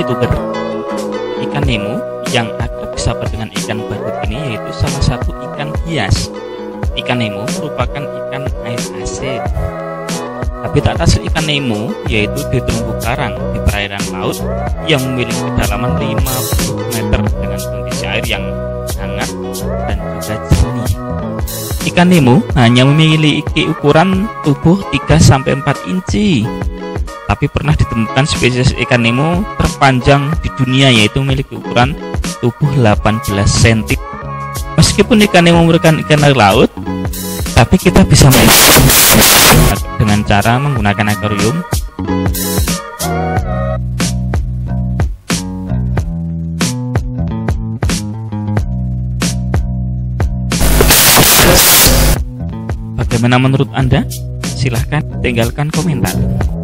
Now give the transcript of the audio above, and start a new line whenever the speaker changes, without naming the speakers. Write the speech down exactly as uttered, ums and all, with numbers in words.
youtuber. Ikan Nemo yang akrab disapa dengan ikan badut ini yaitu salah satu ikan hias. Ikan Nemo merupakan ikan air asin. Habitat asli ikan Nemo yaitu di terumbu karang di perairan laut yang memiliki kedalaman lima puluh meter dengan kondisi air yang hangat dan juga jernih. Ikan Nemo hanya memiliki ukuran tubuh tiga sampai empat inci. Tapi pernah ditemukan spesies ikan Nemo terpanjang di dunia yaitu memiliki ukuran tubuh delapan belas sentimeter. Meskipun ikan Nemo merupakan ikan air laut, tapi kita bisa mengedukasinya dengan cara menggunakan akuarium. Bagaimana menurut Anda? Silahkan tinggalkan komentar.